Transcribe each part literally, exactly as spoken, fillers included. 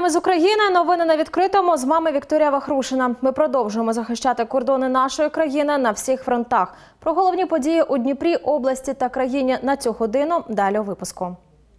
Вітаємо з України. Новини на відкритому. З вами Вікторія Вахрушина. Ми продовжуємо захищати кордони нашої країни на всіх фронтах. Про головні події у Дніпрі, області та країні на цю годину далі у випуску.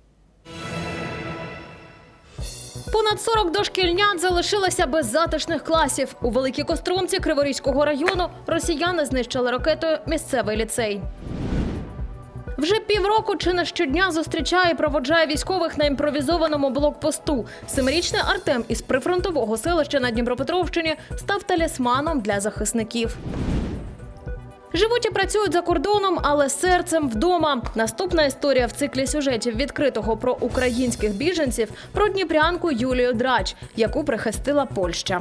Понад сорок дошкільнят залишилися без затишних класів. У Великій Костромці Криворізького району росіяни знищили ракетою місцевий ліцей. Вже півроку чи не щодня зустрічає і проводжає військових на імпровізованому блокпосту. Семирічний Артем із прифронтового селища на Дніпропетровщині став талісманом для захисників. Живуть і працюють за кордоном, але серцем вдома. Наступна історія в циклі сюжетів відкритого про українських біженців про дніпрянку Юлію Драч, яку прихистила Польща.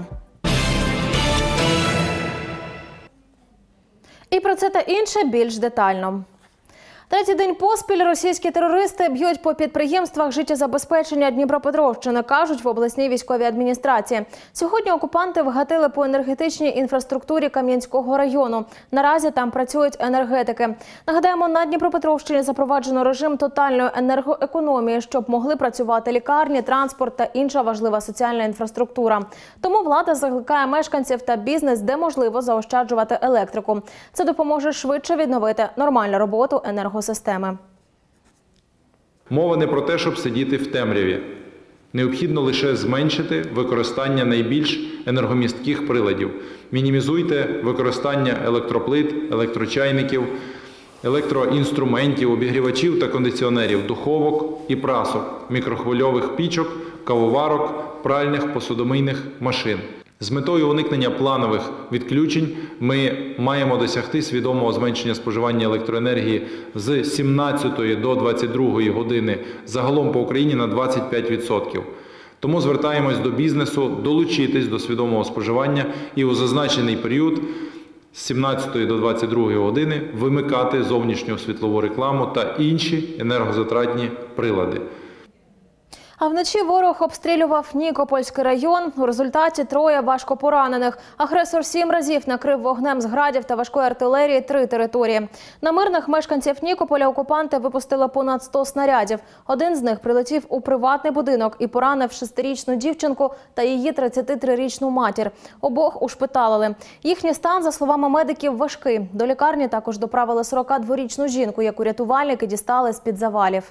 І про це та інше більш детально. Третій день поспіль російські терористи б'ють по підприємствах життєзабезпечення Дніпропетровщини, кажуть в обласній військовій адміністрації. Сьогодні окупанти вгатили по енергетичній інфраструктурі Кам'янського району. Наразі там працюють енергетики. Нагадаємо, на Дніпропетровщині запроваджено режим тотальної енергоекономії, щоб могли працювати лікарні, транспорт та інша важлива соціальна інфраструктура. Тому влада закликає мешканців та бізнес, де можливо, заощаджувати електрику. Це допоможе швидше відновити нормальну роботу енергосистеми. Системи. Мова не про те, щоб сидіти в темряві. Необхідно лише зменшити використання найбільш енергомістких приладів. Мінімізуйте використання електроплит, електрочайників, електроінструментів, обігрівачів та кондиціонерів, духовок і прасок, мікрохвильових пічок, кавоварок, пральних, посудомийних машин. З метою уникнення планових відключень ми маємо досягти свідомого зменшення споживання електроенергії з сімнадцятої до двадцять другої години загалом по Україні на двадцять п'ять відсотків. Тому звертаємось до бізнесу долучитись до свідомого споживання і у зазначений період з сімнадцятої до двадцять другої години вимикати зовнішню світлову рекламу та інші енергозатратні прилади. А вночі ворог обстрілював Нікопольський район. У результаті троє важко поранених. Агресор сім разів накрив вогнем з градів та важкої артилерії три території. На мирних мешканців Нікополя окупанти випустили понад сто снарядів. Один з них прилетів у приватний будинок і поранив шестирічну дівчинку та її тридцятитрирічну матір. Обох ушпиталили. Їхній стан, за словами медиків, важкий. До лікарні також доправили сорокадворічну жінку, яку рятувальники дістали з-під завалів.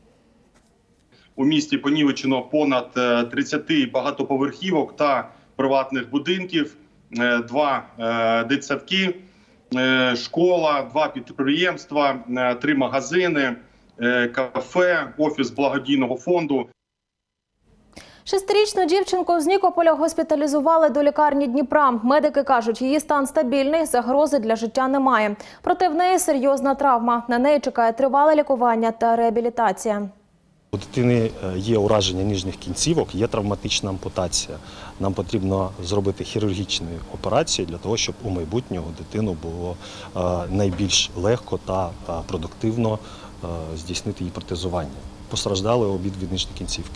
У місті понівечено понад тридцять багатоповерхівок та приватних будинків, два дитсадки, школа, два підприємства, три магазини, кафе, офіс благодійного фонду. Шестирічну дівчинку з Нікополя госпіталізували до лікарні Дніпра. Медики кажуть, її стан стабільний, загрози для життя немає. Проте в неї серйозна травма. На неї чекає тривале лікування та реабілітація. У дитини є ураження ніжних кінцівок, є травматична ампутація. Нам потрібно зробити хірургічну операцію для того, щоб у майбутнього дитину було найбільш легко та продуктивно здійснити її протезування. Постраждали обидві нижні кінцівки.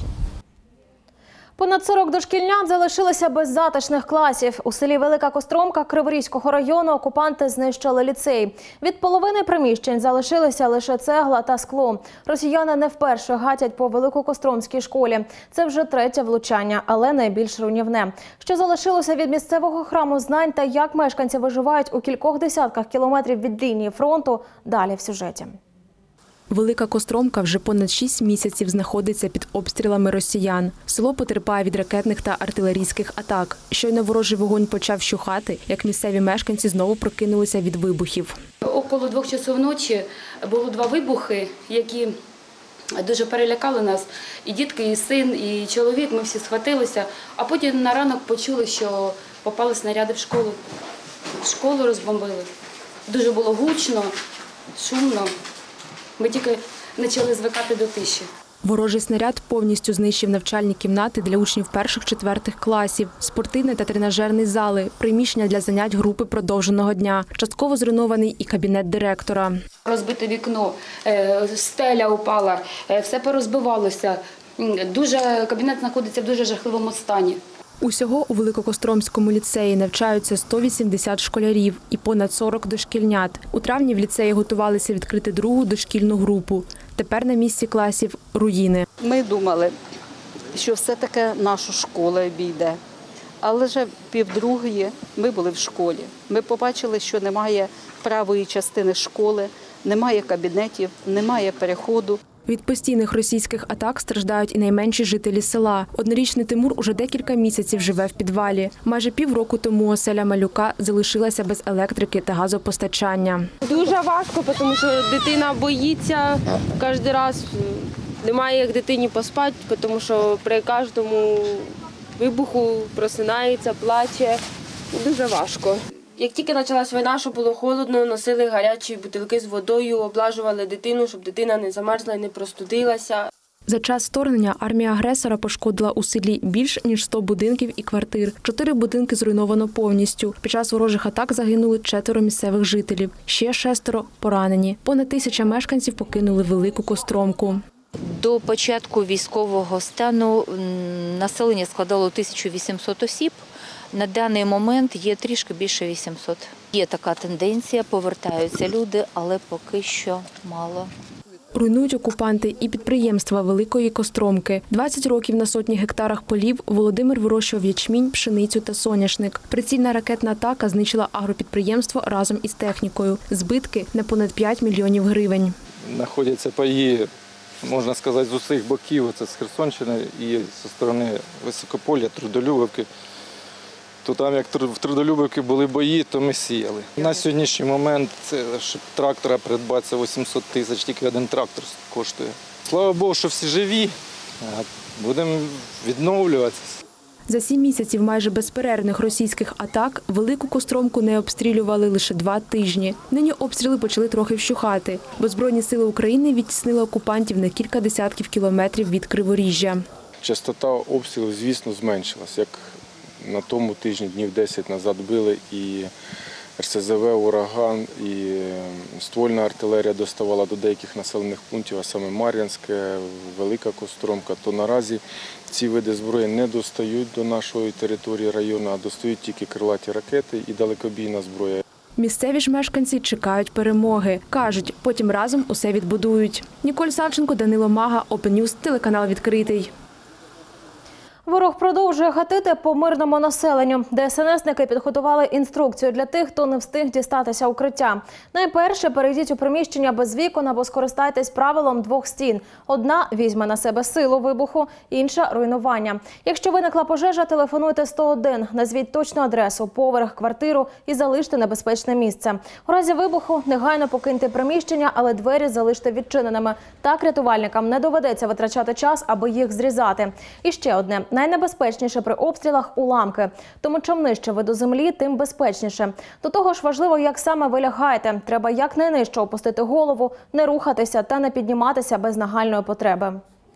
Понад сорок дошкільнят залишилися без затишних класів. У селі Велика Костромка Криворізького району окупанти знищили ліцей. Від половини приміщень залишилися лише цегла та скло. Росіяни не вперше гатять по Великокостромській школі. Це вже третє влучання, але найбільш руйнівне. Що залишилося від місцевого храму знань та як мешканці виживають у кількох десятках кілометрів від лінії фронту – далі в сюжеті. Велика Костромка вже понад шість місяців знаходиться під обстрілами росіян. Село потерпає від ракетних та артилерійських атак. Щойно ворожий вогонь почав щухати, як місцеві мешканці знову прокинулися від вибухів. Около двох часов ночі було два вибухи, які дуже перелякали нас. І дітки, і син, і чоловік, ми всі схватилися. А потім на ранок почули, що попали снаряди в школу. Школу розбомбили. Дуже було гучно, шумно. Ми тільки почали звикати до тиші. Ворожий снаряд повністю знищив навчальні кімнати для учнів перших-четвертих класів, спортивний та тренажерний зали, приміщення для занять групи продовженого дня. Частково зруйнований і кабінет директора. Розбите вікно, стеля упала, все порозбивалося. Дуже, кабінет знаходиться в дуже жахливому стані. Усього у Великокостромському ліцеї навчаються сто вісімдесят школярів і понад сорок дошкільнят. У травні в ліцеї готувалися відкрити другу дошкільну групу. Тепер на місці класів – руїни. Ми думали, що все-таки нашу школу обійде. Але вже півдругої ми були в школі. Ми побачили, що немає правої частини школи, немає кабінетів, немає переходу. Від постійних російських атак страждають і найменші жителі села. Однорічний Тимур уже декілька місяців живе в підвалі. Майже півроку тому оселя малюка залишилася без електрики та газопостачання. Дуже важко, тому що дитина боїться кожен раз. Немає як дитині поспати, тому що при кожному вибуху просинається, плаче. Дуже важко. Як тільки почалась війна, що було холодно, носили гарячі бутилки з водою, облажували дитину, щоб дитина не замерзла і не простудилася. За час вторгнення армія агресора пошкодила у селі більш ніж сто будинків і квартир. Чотири будинки зруйновано повністю. Під час ворожих атак загинули четверо місцевих жителів. Ще шестеро поранені. Понад тисяча мешканців покинули Велику Костромку. До початку військового стану населення складало тисячу вісімсот осіб. На даний момент є трішки більше вісімсот. Є така тенденція, повертаються люди, але поки що мало. Руйнують окупанти і підприємства Великої Костромки. двадцять років на сотні гектарах полів Володимир вирощував ячмінь, пшеницю та соняшник. Прицільна ракетна атака знищила агропідприємство разом із технікою. Збитки на понад п'ять мільйонів гривень. Знаходяться паї, можна сказати, з усіх боків. Це з Херсонщини і зі сторони Високополя, Трудолюбівки. То там, як в Трудолюбівці були бої, то ми сіяли. На сьогоднішній момент, це, щоб трактора придбати, це вісімсот тисяч, тільки один трактор коштує. Слава Богу, що всі живі, будемо відновлюватися. За сім місяців майже безперервних російських атак Велику Костромку не обстрілювали лише два тижні. Нині обстріли почали трохи вщухати, бо Збройні сили України відтіснили окупантів на кілька десятків кілометрів від Криворіжжя. Частота обстрілів, звісно, зменшилась. Як на тому тижні, днів десять назад били, і ер ес зе ве, ураган, і ствольна артилерія доставала до деяких населених пунктів, а саме Мар'янське, Велика Костромка, то наразі ці види зброї не достають до нашої території району, а достають тільки крилаті ракети і далекобійна зброя. Місцеві ж мешканці чекають перемоги. Кажуть, потім разом усе відбудують. Ніколь Савченко, Данило Мага, Open News, телеканал «Відкритий». Ворог продовжує гатити по мирному населенню. де ес en ес-ники підготували інструкцію для тих, хто не встиг дістатися укриття. Найперше, перейдіть у приміщення без вікон або скористайтесь правилом двох стін. Одна візьме на себе силу вибуху, інша – руйнування. Якщо виникла пожежа, телефонуйте сто один, назвіть точну адресу, поверх, квартиру і залиште небезпечне місце. У разі вибуху негайно покиньте приміщення, але двері залиште відчиненими. Так рятувальникам не доведеться витрачати час, аби їх зрізати. І ще одне – найнебезпечніше при обстрілах – уламки. Тому чим нижче ви до землі, тим безпечніше. До того ж важливо, як саме ви лягаєте. Треба якнайнижче опустити голову, не рухатися та не підніматися без нагальної потреби.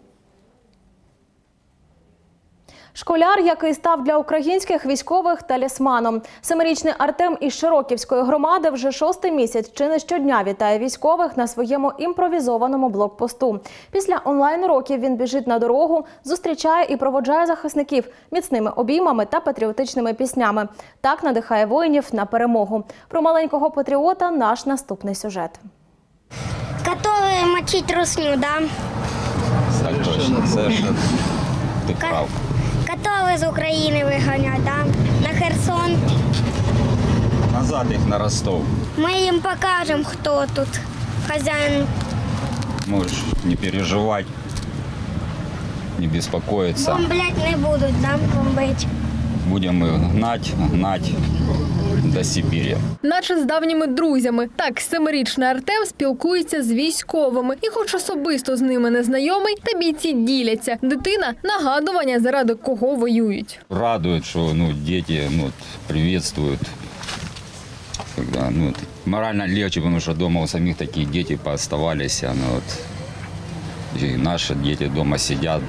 Школяр, який став для українських військових талісманом. Семирічний Артем із Широківської громади вже шостий місяць чи не щодня вітає військових на своєму імпровізованому блокпосту. Після онлайн-уроків він біжить на дорогу, зустрічає і проводжає захисників міцними обіймами та патріотичними піснями. Так надихає воїнів на перемогу. Про маленького патріота наш наступний сюжет. Готові мочити русню, да? Так точно, совершенно. Ти прав. Готові з України виганяти, да? На Херсон. Назад їх на Ростов. Ми їм покажемо, хто тут хазяїн. Можеш не переживати, не беспокоиться. Бомблять не будуть, да? Бомбить. Будемо їх гнати, гнати до Сибірі. Наче з давніми друзями. Так, семирічний Артем спілкується з військовими. І хоч особисто з ними не знайомий, та бійці діляться. Дитина – нагадування, заради кого воюють. Радують, що ну, діти ну, привітствують. Когда, ну, морально легче, тому що вдома у самих такі діти пооставалися. Ну, от, і наші діти вдома сидять.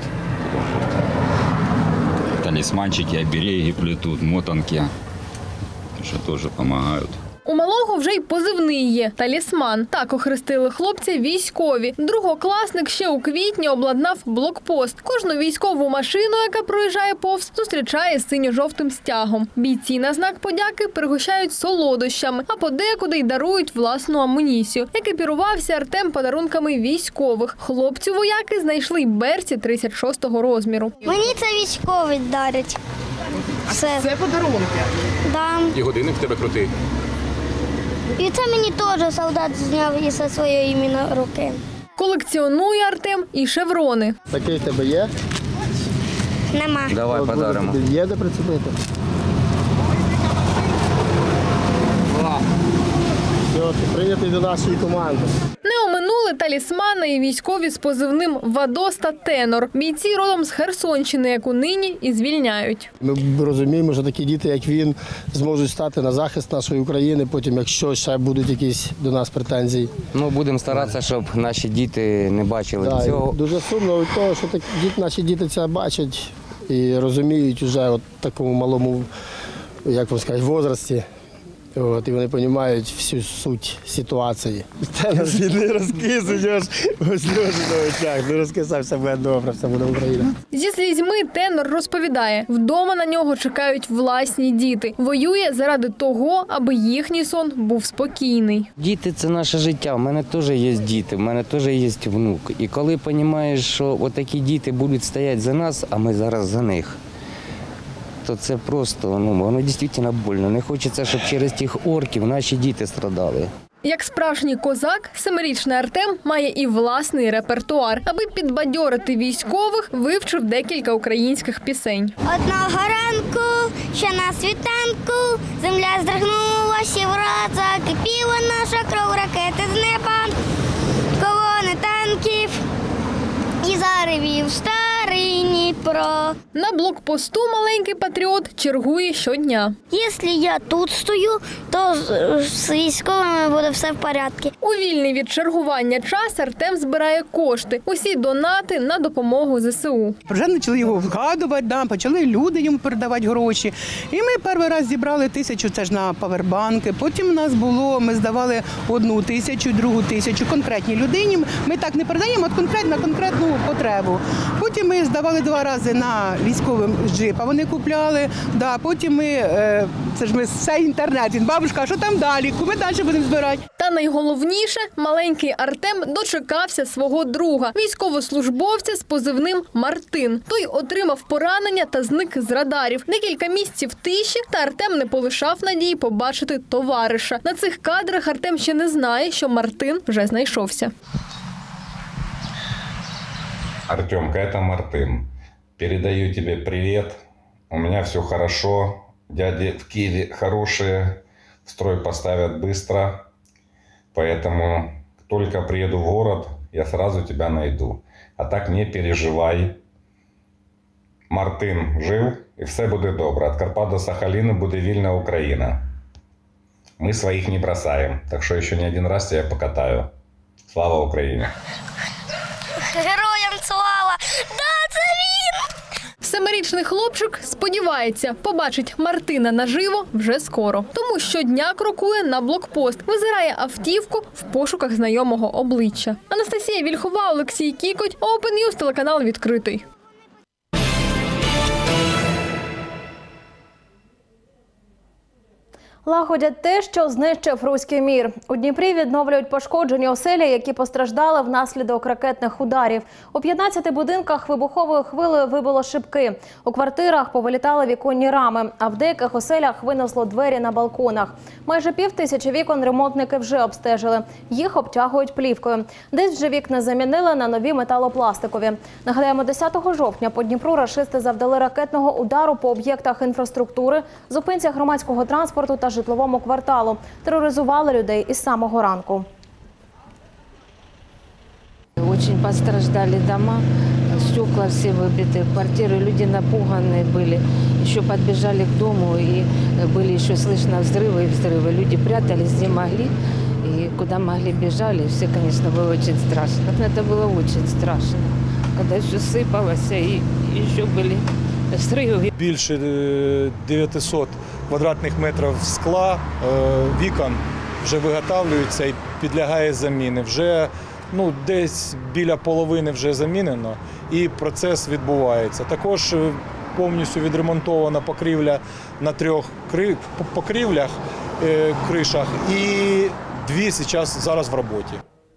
Талисманчики, обереги плетут, мотанки, что тоже помогают. У малого вже й позивний є – «Талісман». Так охрестили хлопця військові. Другокласник ще у квітні обладнав блокпост. Кожну військову машину, яка проїжджає повз, зустрічає синьо-жовтим стягом. Бійці на знак подяки пригощають солодощами, а подекуди й дарують власну амуніцію. Як екіпірувався Артем подарунками військових. Хлопцю вояки знайшли й берці тридцять шостого розміру. Мені це військові дарять. Все. Це подарунки? Да. І годинник в тебе крутий. І це мені теж солдат зняв із своєї іменно руки. Колекціонує Артем і шеврони. Такий в тебе є? Нема. Давай подаримо. Є де прицепити? Все, ти прийнятий до нашої команди. Не оминули талісмани і військові з позивним «Вадос» та «Тенор». Бійці родом з Херсонщини, яку нині і звільняють. Ми розуміємо, що такі діти, як він, зможуть стати на захист нашої України, потім, якщо ще будуть якісь до нас претензії. Ну, будемо старатися, щоб наші діти не бачили Да, цього. дуже сумно від того, що так, діти, наші діти це бачать і розуміють вже от такому малому, як вам сказати, возрасті. От, і вони розуміють всю суть ситуації. Та з війни розкисуєш, ось сльози на очах, не розкисав, все буде добре, все буде Україна. Зі слізьми Тенор розповідає, вдома на нього чекають власні діти. Воює заради того, аби їхній сон був спокійний. Діти – це наше життя. У мене теж є діти, в мене теж є внук. І коли розумієш, що отакі діти будуть стояти за нас, а ми зараз за них, то це просто, ну, воно дійсно больно. Не хочеться, щоб через тих орків наші діти страдали. Як справжній козак, семирічний Артем має і власний репертуар. Аби підбадьорити військових, вивчив декілька українських пісень. Одного ранку, ще на світанку, земля здригнулася і враз закипіла наша кров, ракети з неба, колони танків і заревів старий Дніпро. На блокпосту маленький патріот чергує щодня. Якщо я тут стою, то з військовими буде все в порядку. У вільний від чергування час Артем збирає кошти. Усі донати на допомогу зе се у. Вже почали його вгадувати, да, почали люди йому передавати гроші. І ми перший раз зібрали тисячу, це ж на павербанки. Потім у нас було, ми здавали одну тисячу, другу тисячу конкретній людині. Ми так не передаємо, от конкретно на конкретну потребу. Потім ми здавали два рази на військовим джипа, вони купляли. Да, потім ми, це ж ми все інтернет, він, бабушка, а що там далі? Ми далі будемо збирати. Та найголовніше, маленький Артем дочекався свого друга, військовослужбовця з позивним Мартин. Той отримав поранення та зник з радарів. Декілька місяців тиші, та Артем не полишав надії побачити товариша. На цих кадрах Артем ще не знає, що Мартин вже знайшовся. Артемка, это Мартин. Передаю тебе привет. У меня все хорошо. Дяди в Киеве хорошие. Строй поставят быстро. Поэтому только приеду в город, я сразу тебя найду. А так не переживай. Мартин жив і все буде добре. От Карпат до Сахаліну буде вільна Україна. Ми своїх не бросаємо. Так що ще не один раз тебе покатаю. Слава Україні! Героям слава! Да, це він! Семирічний хлопчик сподівається, побачить Мартина наживо вже скоро. Тому щодня крокує на блокпост, визирає автівку в пошуках знайомого обличчя. Анастасія Вільхова, Олексій Кікоть, Open News, телеканал «Відкритий». Лагодять те, що знищив руський мір. У Дніпрі відновлюють пошкоджені оселі, які постраждали внаслідок ракетних ударів. У п'ятнадцяти будинках вибуховою хвилею вибило шибки. У квартирах повилітали віконні рами, а в деяких оселях винесло двері на балконах. Майже пів тисячі вікон ремонтники вже обстежили. Їх обтягують плівкою. Десь вже вікна замінили на нові металопластикові. Нагадаємо, десятого жовтня по Дніпру рашисти завдали ракетного удару по об'єктах інфраструктури, зупинцях громадського транспорту та житловому кварталу. Тероризували людей із самого ранку. Очень постраждали дома, стекла все выбиты, квартиры, люди напуганы были. Еще подбежали к дому, и были еще слышно взрывы и взрывы. Люди прятались, где могли, и куда могли бежали. Все, конечно, было очень страшно. Это было очень страшно, когда все сыпалось, и еще были взриви. Більше дев'ятисот квадратних метрів скла, вікон вже виготовлюється і підлягає заміни. Вже ну, десь біля половини вже замінено і процес відбувається. Також повністю відремонтована покрівля на трьох покрівлях, кришах і дві зараз в роботі.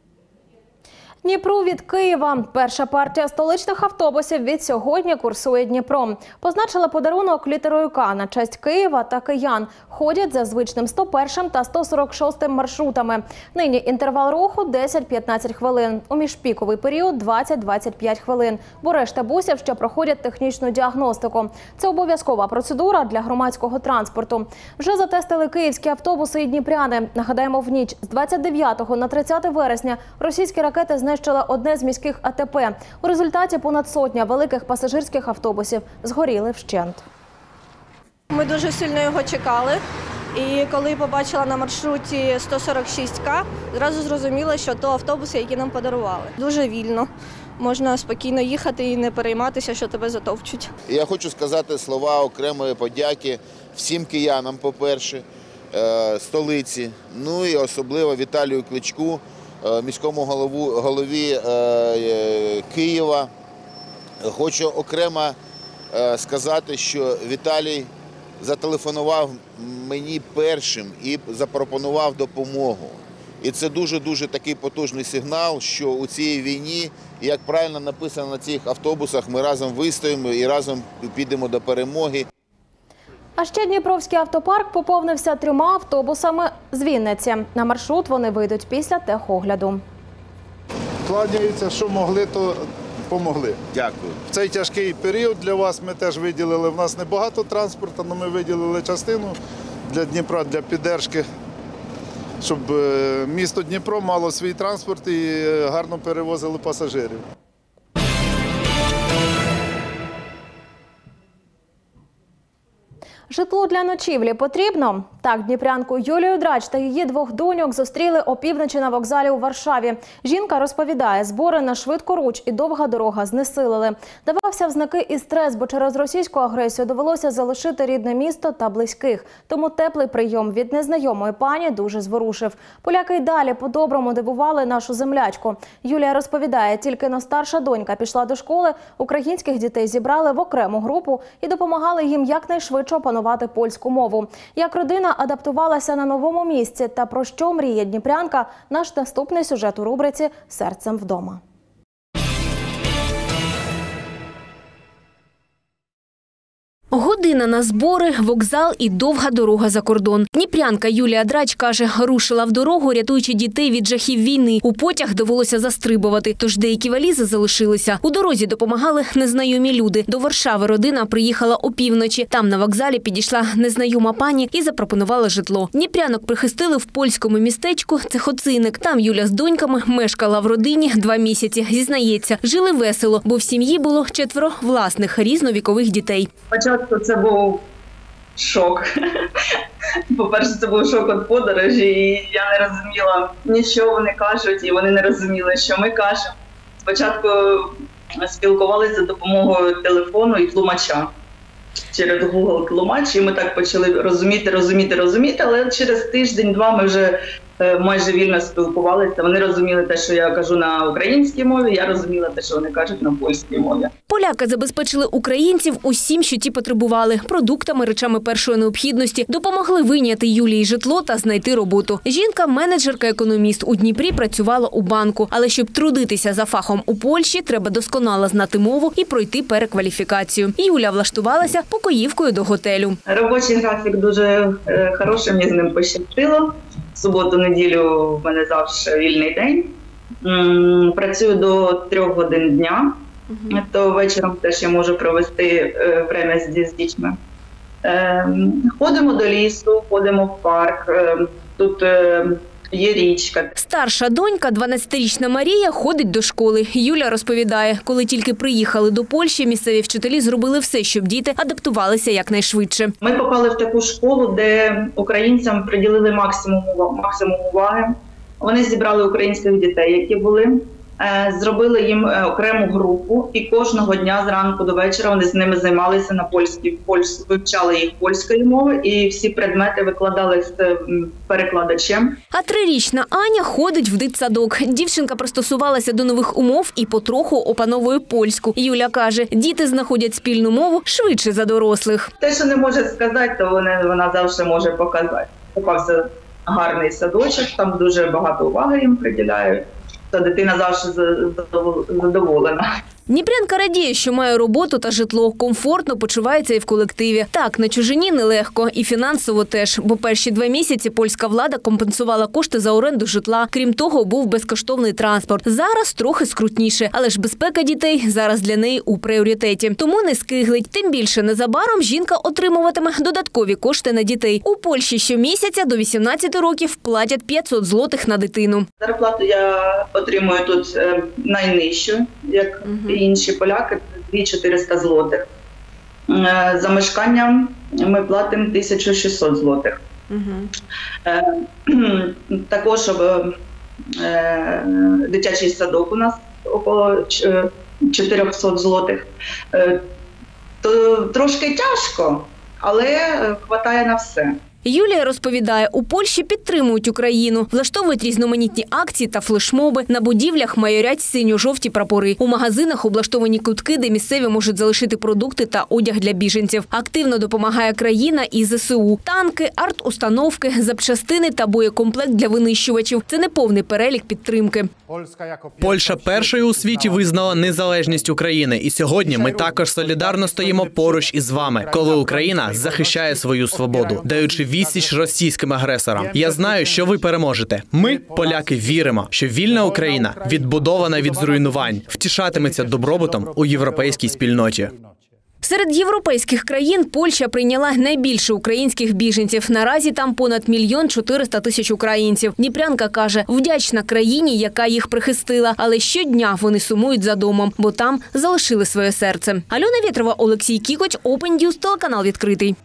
Дніпру від Києва. Перша партія столичних автобусів від сьогодні курсує Дніпром. Позначили подарунок літерою К на честь Києва та киян. Ходять за звичним сто першим та сто сорок шостим маршрутами. Нині інтервал руху десять-п'ятнадцять хвилин. У міжпіковий період двадцять-двадцять п'ять хвилин. Бо решта бусів ще проходять технічну діагностику. Це обов'язкова процедура для громадського транспорту. Вже затестили київські автобуси і дніпряни. Нагадаємо, в ніч з двадцять дев'ятого на тридцяте вересня російські ракети знищили одне з міських А Те Пе. У результаті понад сотня великих пасажирських автобусів згоріли вщент. Ми дуже сильно його чекали. І коли побачила на маршруті сто сорок шість К, зразу зрозуміла, що то автобуси, які нам подарували. Дуже вільно. Можна спокійно їхати і не перейматися, що тебе затовчуть. Я хочу сказати слова окремої подяки всім киянам, по-перше, столиці, ну і особливо Віталію Кличку, міському голову, голові е, Києва. Хочу окремо е, сказати, що Віталій зателефонував мені першим і запропонував допомогу. І це дуже-дуже такий потужний сигнал, що у цій війні, як правильно написано на цих автобусах, ми разом вистоїмо і разом підемо до перемоги. А ще Дніпровський автопарк поповнився трьома автобусами з Вінниці. На маршрут вони вийдуть після техогляду. Кланяються, що могли, то помогли. Дякую. В цей тяжкий період для вас ми теж виділили, в нас небагато транспорту, але ми виділили частину для Дніпра, для підтримки, щоб місто Дніпро мало свій транспорт і гарно перевозили пасажирів. Житло для ночівлі потрібно? Так, дніпрянку Юлію Драч та її двох доньок зустріли опівночі на вокзалі у Варшаві. Жінка розповідає, збори на швидкоруч і довга дорога знесилили. Давався в знаки і стрес, бо через російську агресію довелося залишити рідне місто та близьких. Тому теплий прийом від незнайомої пані дуже зворушив. Поляки й далі по-доброму дивували нашу землячку. Юлія розповідає, тільки но старша донька пішла до школи, українських дітей зібрали в окрему групу і допомагали їм якнайшвидше опанувати польську мову. Як родина адаптувалася на новому місці та про що мріє дніпрянка – наш наступний сюжет у рубриці «Серцем вдома». Година на збори, вокзал і довга дорога за кордон. Дніпрянка Юлія Драч каже, рушила в дорогу, рятуючи дітей від жахів війни. У потяг довелося застрибувати, тож деякі валізи залишилися. У дорозі допомагали незнайомі люди. До Варшави родина приїхала опівночі. Там на вокзалі підійшла незнайома пані і запропонувала житло. Дніпрянок прихистили в польському містечку Цехоциник. Там Юля з доньками мешкала в родині два місяці. Зізнається, жили весело, бо в сім'ї було четверо власних різновікових дітей. Спочатку це був шок. По-перше, це був шок від подорожі, і я не розуміла, нічого вони кажуть, і вони не розуміли, що ми кажемо. Спочатку спілкувалися за допомогою телефону і тлумача. Через Google тлумач, і ми так почали розуміти, розуміти, розуміти, але через тиждень-два ми вже майже вільно спілкувалися. Вони розуміли те, що я кажу на українській мові, я розуміла те, що вони кажуть на польській мові. Поляки забезпечили українців усім, що ті потребували – продуктами, речами першої необхідності, допомогли вийняти Юлії житло та знайти роботу. Жінка – менеджерка-економіст. У Дніпрі працювала у банку. Але щоб трудитися за фахом у Польщі, треба досконало знати мову і пройти перекваліфікацію. Юля влаштувалася покоївкою до готелю. Робочий графік дуже хороший, мені з ним пощастило. В суботу-неділю в мене завжди вільний день. Працюю до трьох годин дня, uh-huh. то вечором теж я можу провести время з дітьми. Ходимо до лісу, ходимо в парк, тут є річка. Старша донька, дванадцятирічна Марія, ходить до школи. Юля розповідає, коли тільки приїхали до Польщі, місцеві вчителі зробили все, щоб діти адаптувалися якнайшвидше. Ми попали в таку школу, де українцям приділили максимум, максимум уваги. Вони зібрали українських дітей, які були. Зробили їм окрему групу, і кожного дня зранку до вечора вони з ними займалися на польській, вивчали їх польської мови, і всі предмети викладали з перекладачем. А трирічна Аня ходить в дитсадок. Дівчинка пристосувалася до нових умов і потроху опановує польську. Юля каже, діти знаходять спільну мову швидше за дорослих. Те, що не може сказати, то вона завжди може показати. Попався гарний садочок, там дуже багато уваги їм приділяють. То дитина завжди задоволена. Дніпрянка радіє, що має роботу та житло. Комфортно почувається і в колективі. Так, на чужині нелегко. І фінансово теж. Бо перші два місяці польська влада компенсувала кошти за оренду житла. Крім того, був безкоштовний транспорт. Зараз трохи скрутніше. Але ж безпека дітей зараз для неї у пріоритеті. Тому не скиглить. Тим більше незабаром жінка отримуватиме додаткові кошти на дітей. У Польщі щомісяця до вісімнадцяти років платять п'ятсот злотих на дитину. Зарплату я отримую тут найнижчу, як і інші поляки, дві тисячі чотириста злотих. За мешканням ми платимо тисячу шістсот злотих. Угу. Також дитячий садок у нас около чотириста злотих. То трошки тяжко, але вистачає на все. Юлія розповідає, у Польщі підтримують Україну, влаштовують різноманітні акції та флешмоби. На будівлях майорять синьо-жовті прапори. У магазинах облаштовані кутки, де місцеві можуть залишити продукти та одяг для біженців. Активно допомагає країна і зе се у. Танки, арт-установки, запчастини та боєкомплект для винищувачів. Це не повний перелік підтримки. Польща першою у світі визнала незалежність України. І сьогодні ми також солідарно стоїмо поруч із вами, коли Україна захищає свою свободу, даючи відсіч російським агресорам. Я знаю, що ви переможете. Ми, поляки, віримо, що вільна Україна, відбудована від зруйнувань, втішатиметься добробутом у європейській спільноті. Серед європейських країн Польща прийняла найбільше українських біженців. Наразі там понад мільйон чотириста тисяч українців. Дніпрянка каже, вдячна країні, яка їх прихистила. Але щодня вони сумують за домом, бо там залишили своє серце. Альона Вєтрова, Олексій Кікоч, Open News, телеканал «Відкритий».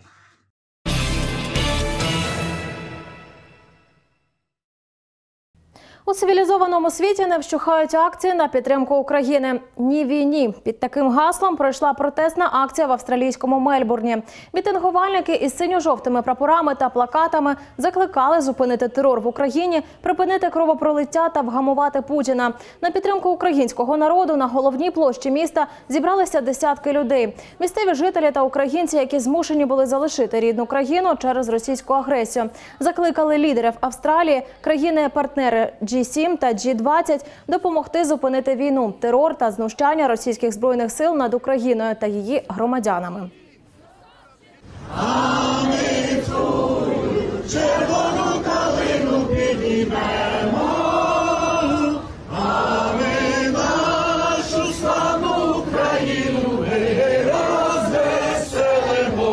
У цивілізованому світі не вщухають акції на підтримку України. Ні війні. Під таким гаслом пройшла протестна акція в австралійському Мельбурні. Мітингувальники із синьо-жовтими прапорами та плакатами закликали зупинити терор в Україні, припинити кровопролиття та вгамувати Путіна. На підтримку українського народу на головній площі міста зібралися десятки людей. Місцеві жителі та українці, які змушені були залишити рідну країну через російську агресію. Закликали лідерів Австралії, країни-партнери джі сім та джі двадцять допомогти зупинити війну, терор та знущання російських збройних сил над Україною та її громадянами. А ми твою червону калину підіймемо, а ми нашу славну Україну розвеселимо.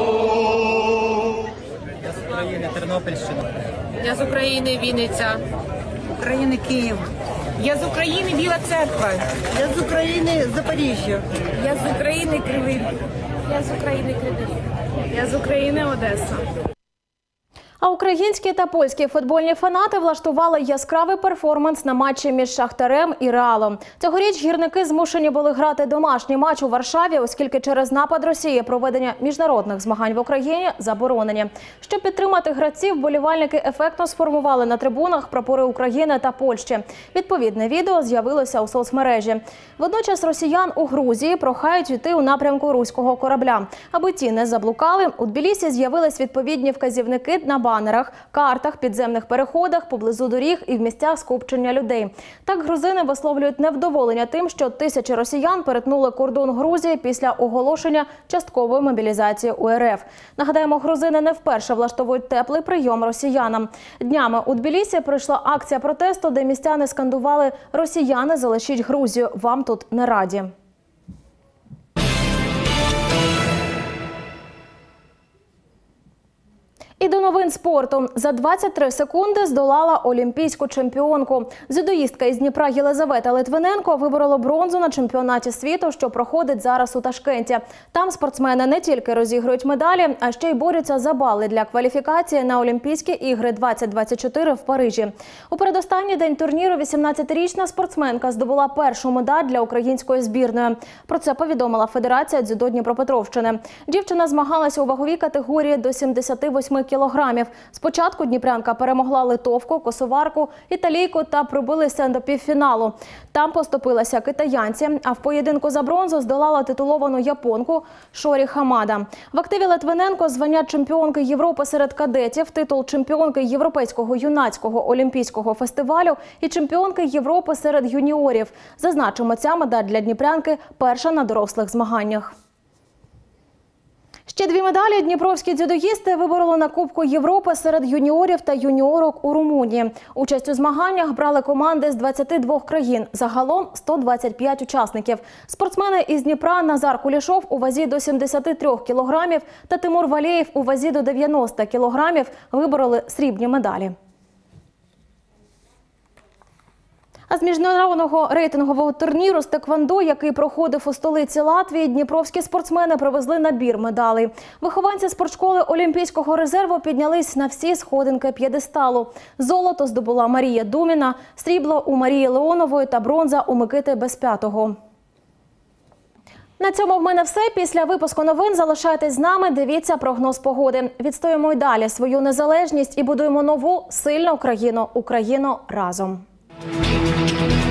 Я з України, Тернопільщина. Я з України, Вінниця. України Київ. Я з України Біла Церква. Я з України Запоріжжя. Я з України Кривий. Я з України Кривий. Я з України Одеса. А українські та польські футбольні фанати влаштували яскравий перформанс на матчі між Шахтарем і Реалом. Цьогоріч гірники змушені були грати домашній матч у Варшаві, оскільки через напад Росії проведення міжнародних змагань в Україні заборонені. Щоб підтримати гравців, вболівальники ефектно сформували на трибунах прапори України та Польщі. Відповідне відео з'явилося у соцмережі. Водночас росіян у Грузії прохають йти у напрямку руського корабля. Аби ті не заблукали, у Тбілісі з'явились відповідні вказівники на банерах, картах, підземних переходах, поблизу доріг і в місцях скупчення людей. Так грузини висловлюють невдоволення тим, що тисячі росіян перетнули кордон Грузії після оголошення часткової мобілізації у ер еф. Нагадаємо, грузини не вперше влаштовують теплий прийом росіянам. Днями у Тбілісі пройшла акція протесту, де містяни скандували «Росіяни, залишіть Грузію, вам тут не раді». І І до новин спорту. За двадцять три секунди здолала олімпійську чемпіонку. Дзюдоїстка із Дніпра Єлизавета Литвиненко виборола бронзу на чемпіонаті світу, що проходить зараз у Ташкенті. Там спортсмени не тільки розігрують медалі, а ще й борються за бали для кваліфікації на Олімпійські ігри двадцять двадцять чотири в Парижі. У передостанній день турніру вісімнадцятирічна спортсменка здобула першу медаль для української збірної. Про це повідомила Федерація дзюдо Дніпропетровщини. Дівчина змагалася у ваговій категорії до сімдесяти восьми кілограмів. Спочатку дніпрянка перемогла литовку, косоварку, італійку та пробилася до півфіналу. Там поступилася китаянці, а в поєдинку за бронзу здолала титуловану японку Шорі Хамада. В активі Литвиненко звання чемпіонки Європи серед кадетів, титул чемпіонки Європейського юнацького олімпійського фестивалю і чемпіонки Європи серед юніорів. Зазначимо, ця медаль для дніпрянки перша на дорослих змаганнях. Ще дві медалі дніпровські дзюдоїсти вибороли на Кубку Європи серед юніорів та юніорок у Румунії. Участь у змаганнях брали команди з двадцяти двох країн. Загалом сто двадцять п'ять учасників. Спортсмени із Дніпра Назар Кулішов у вазі до сімдесяти трьох кілограмів та Тимур Валєєв у вазі до дев'яноста кілограмів вибороли срібні медалі. А з міжнародного рейтингового турніру з теквондо, який проходив у столиці Латвії, дніпровські спортсмени привезли набір медалей. Вихованці спортшколи Олімпійського резерву піднялись на всі сходинки п'єдесталу. Золото здобула Марія Думіна, срібло у Марії Леонової та бронза у Микити Безп'ятого. На цьому в мене все. Після випуску новин залишайтесь з нами, дивіться прогноз погоди. Відстоїмо й далі свою незалежність і будуємо нову, сильну Україну. Україну разом. Thank you.